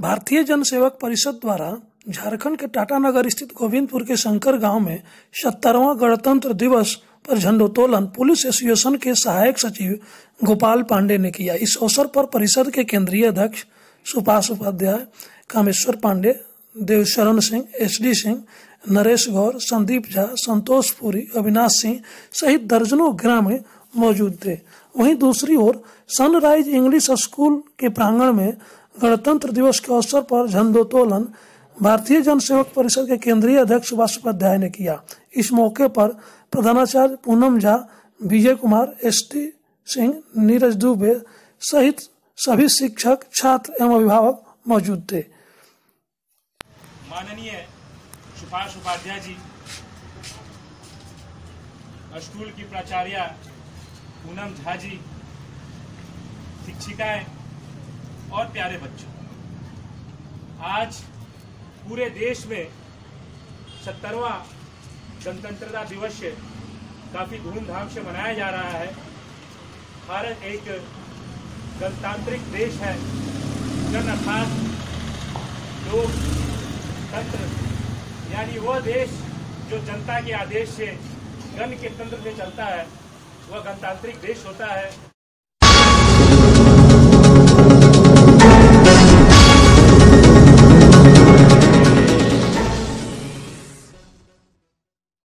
भारतीय जन सेवक परिषद द्वारा झारखंड के टाटानगर स्थित गोविंदपुर के शंकर गांव में 70वां गणतंत्र दिवस पर झंडोत्तोलन पुलिस एसोसिएशन के सहायक सचिव गोपाल पांडे ने किया। इस अवसर पर परिषद के केंद्रीय अध्यक्ष सुभाष उपाध्याय, कामेश्वर पांडे, देवशरण सिंह, SD सिंह, नरेश गौर, संदीप झा, संतोष पुरी, अविनाश सिंह सहित दर्जनों ग्रामीण मौजूद थे। वहीं दूसरी ओर सनराइज इंग्लिश स्कूल के प्रांगण में गणतंत्र दिवस के अवसर पर झंडोत्तोलन भारतीय जन सेवक परिषद के केंद्रीय अध्यक्ष सुभाष उपाध्याय ने किया। इस मौके पर प्रधानाचार्य पूनम झा, विजय कुमार, SD सिंह, नीरज दुबे सहित सभी शिक्षक, छात्र एवं अभिभावक मौजूद थे। माननीय सुभाष उपाध्याय जी, स्कूल की प्राचार्य पूनम झा जी, शिक्षिकाएं और प्यारे बच्चों, आज पूरे देश में 70वां गणतंत्रता दिवस काफी धूमधाम से मनाया जा रहा है। भारत एक गणतांत्रिक देश है। जन अर्थात लोक तंत्र, यानी वह देश जो जनता के आदेश से, गण के तंत्र से चलता है, वह गणतांत्रिक देश होता है।